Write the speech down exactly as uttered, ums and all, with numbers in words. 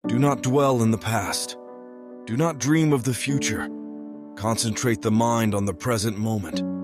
Do not dwell in the past. Do not dream of the future. Concentrate the mind on the present moment.